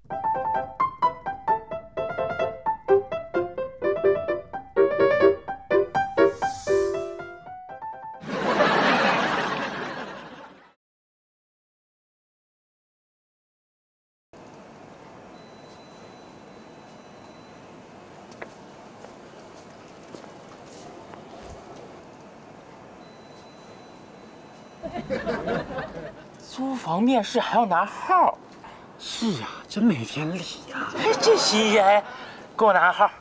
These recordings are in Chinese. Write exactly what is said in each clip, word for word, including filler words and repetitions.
租房面试还要拿号？ 是呀，真没天理呀！ 哎，这心眼，给我拿号。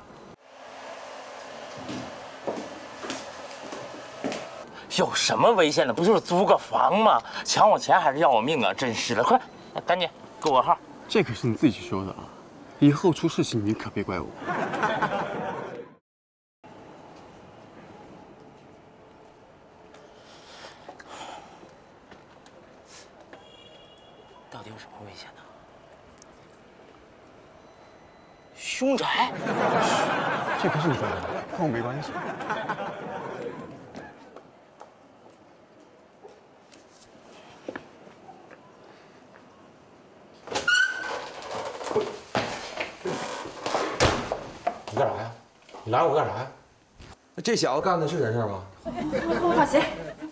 有什么危险的？不就是租个房吗？抢我钱还是要我命啊？真是的，快，赶紧给我号。 这可是你自己说的啊，以后出事情你可别怪我。 到底有什么危险呢？凶宅？ 这可是你说的，跟我没关系。 你干啥呀？你拦我干啥呀？那这小子干的是人事吗？ 放鞋。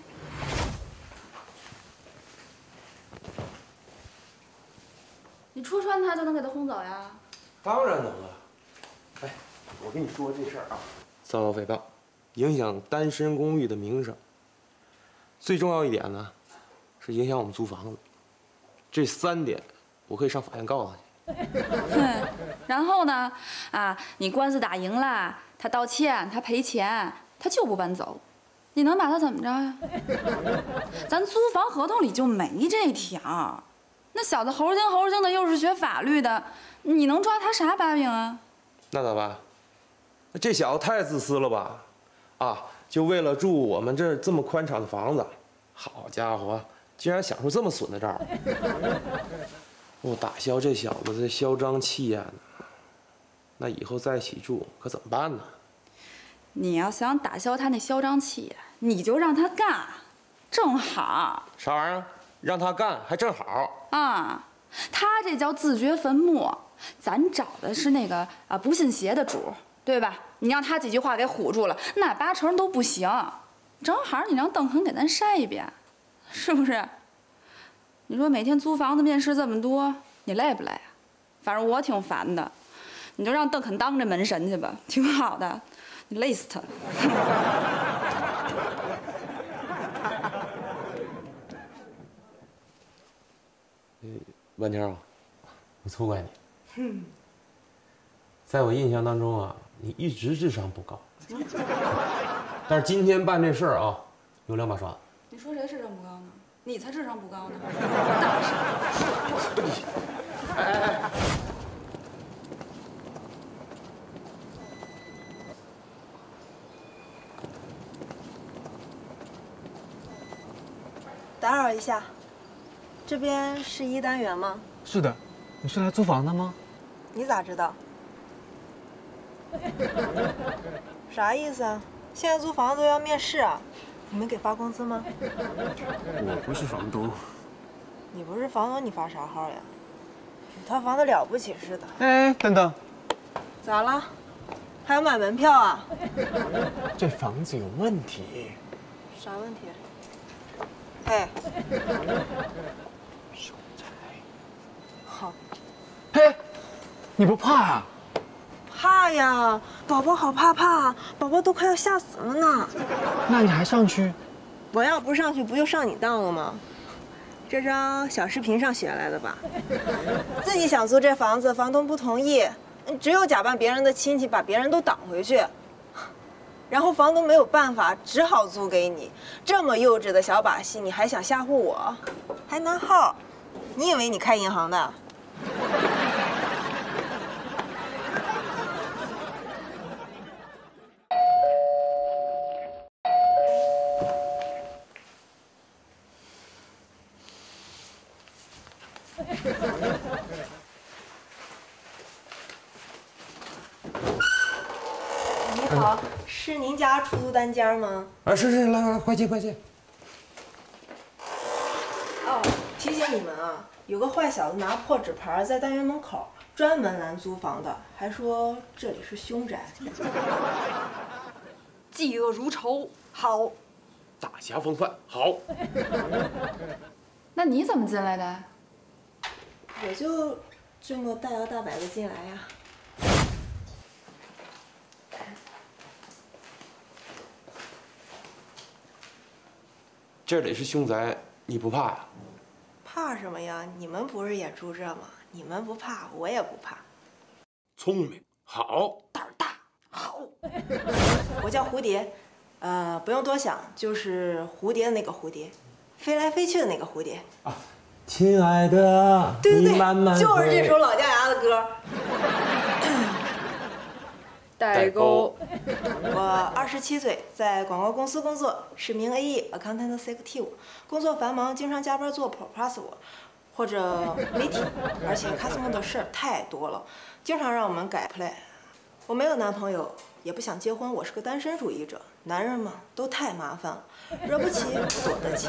你戳穿他就能给他轰走呀？ 当然能了。哎，我跟你说这事儿啊，骚扰诽谤，影响单身公寓的名声。最重要一点呢，是影响我们租房子。这三点，我可以上法院告他去。 哼，然后呢？啊，你官司打赢了，他道歉，他赔钱，他就不搬走，你能把他怎么着呀？咱租房合同里就没这条。那小子猴精猴精的，又是学法律的，你能抓他啥把柄啊？ 那咋办？这小子太自私了吧？啊，就为了住我们这这么宽敞的房子，好家伙，竟然想出这么损的招儿！我打消这小子的嚣张气焰呢，那以后在一起住可怎么办呢？ 你要想打消他那嚣张气焰，你就让他干，正好。 啥玩意儿？让他干还正好啊！他这叫自掘坟墓，咱找的是那个啊不信邪的主，对吧？你让他几句话给唬住了，那八成都不行。正好你让邓肯给咱筛一遍，是不是？你说每天租房子面试这么多，你累不累啊？反正我挺烦的。你就让邓肯当这门神去吧，挺好的。你累死他。 万条，我错怪你。嗯，在我印象当中啊，你一直智商不高。但是今天办这事儿啊，有两把刷子。 你说谁智商不高呢？你才智商不高呢！ 哎哎哎！ 打扰一下，这边是一单元吗？ 是的，你是来租房的吗？ 你咋知道？啥意思啊？现在租房子都要面试啊？你们给发工资吗？ 我不是房东。 你不是房东，你发啥号呀？你套房子了不起似的。 哎，等等， 咋了？还要买门票啊？ 这房子有问题。 啥问题？嘿， 凶宅。 好。 嘿，你不怕啊？ 怕呀，宝宝好怕怕，宝宝都快要吓死了呢。 那你还上去？ 我要不上去，不就上你当了吗？这张小视频上学来的吧？自己想租这房子，房东不同意，只有假扮别人的亲戚，把别人都挡回去。然后房东没有办法，只好租给你。这么幼稚的小把戏，你还想吓唬我？还拿号？你以为你开银行的？你好，是您家出租单间吗？ 啊，是是，来来来，快进快进。 哦，提醒你们啊，有个坏小子拿破纸牌在单元门口， 专门拦租房的，还说这里是凶宅。 嫉恶如仇，好。 大侠风范，好。 那你怎么进来的？ 我就这么大摇大摆的进来呀。 这里是凶宅，你不怕呀？ 怕什么呀？你们不是也住这吗？你们不怕，我也不怕。 聪明，好。 胆儿大，好。 我叫蝴蝶，呃，不用多想，就是蝴蝶的那个蝴蝶，飞来飞去的那个蝴蝶。 啊，亲爱的， 对对对， 慢慢就是这首老掉牙的歌。 代沟。 我二十七岁，在广告公司工作，是名 A E Accountant Executive， 工作繁忙，经常加班做 proposal 或者媒体，而且 customer 的事儿太多了，经常让我们改 plan。我没有男朋友，也不想结婚，我是个单身主义者。男人嘛，都太麻烦了，惹不起我躲得起。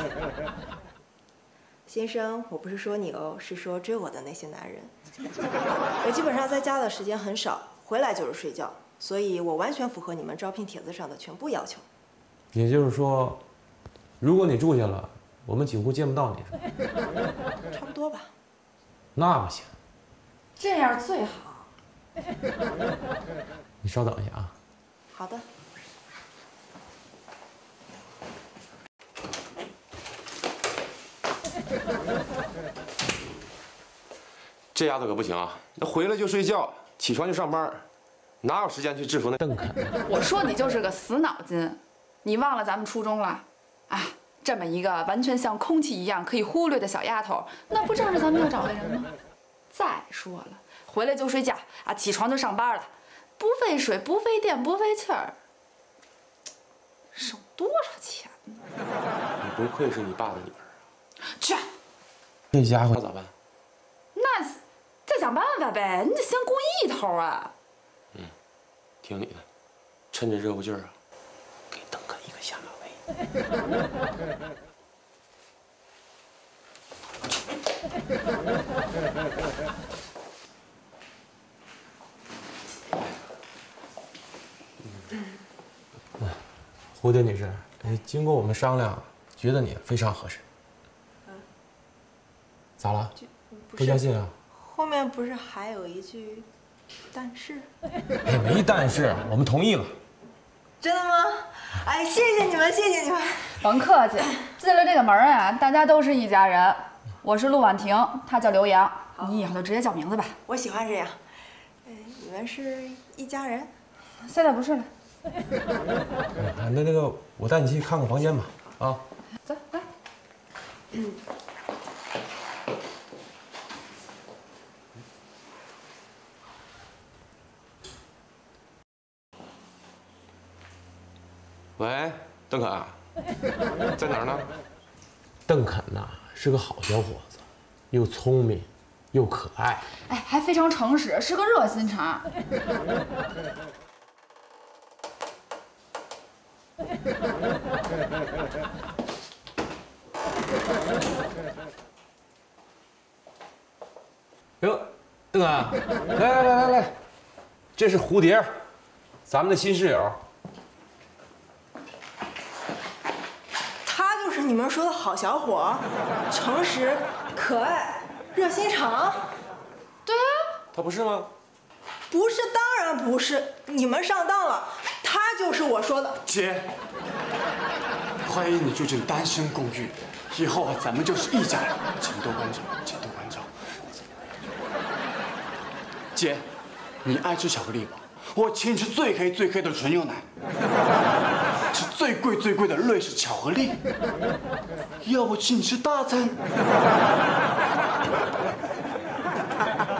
先生，我不是说你哦，是说追我的那些男人。我基本上在家的时间很少，回来就是睡觉。所以我完全符合你们招聘帖子上的全部要求。 也就是说，如果你住下了，我们几乎见不到你，是吧？ 差不多吧。 那不行， 这样最好。 你稍等一下啊。 好的。 这丫头可不行啊！那回来就睡觉，起床就上班。哪有时间去制服那邓肯？ 我说你就是个死脑筋，你忘了咱们初中了？啊，这么一个完全像空气一样可以忽略的小丫头，那不正是咱们要找的人吗？再说了，回来就睡觉啊，起床就上班了，不费水，不费电，不费气儿，省多少钱呢？ 你不愧是你爸的女儿啊！ 去， 这家伙咋办？ 那再想办法呗，你得先故意一头啊！ 听你的，趁着热乎劲儿啊，给邓肯一个下马威。蝴蝶女士，经过我们商量，觉得你非常合适。咋了？不相信啊？ 后面不是还有一句？但是， 哎，没但是，我们同意了。 真的吗？哎，谢谢你们，谢谢你们。 甭客气，进了这个门啊，大家都是一家人。我是陆婉婷，她叫刘洋，你以后就直接叫名字吧。 我喜欢这样。呃，你们是一家人？ 现在不是了。 啊，那那个，我带你去看看房间吧。啊， 走，来。嗯。 喂，邓肯，在哪儿呢？邓肯呐，是个好小伙子，又聪明，又可爱， 哎，还非常诚实，是个热心肠。 哟，邓肯，来来来来来，这是蝴蝶，咱们的新室友。 他就是你们说的好小伙，诚实、可爱、热心肠。 对啊， 他不是吗？ 不是，当然不是，你们上当了。他就是我说的。 姐，欢迎你住进单身公寓，以后啊，咱们就是一家人，请多关照，请多关照。姐，你爱吃巧克力吧？我请你吃最黑最黑的纯牛奶，吃最贵最贵的瑞士巧克力，要不请你吃大餐。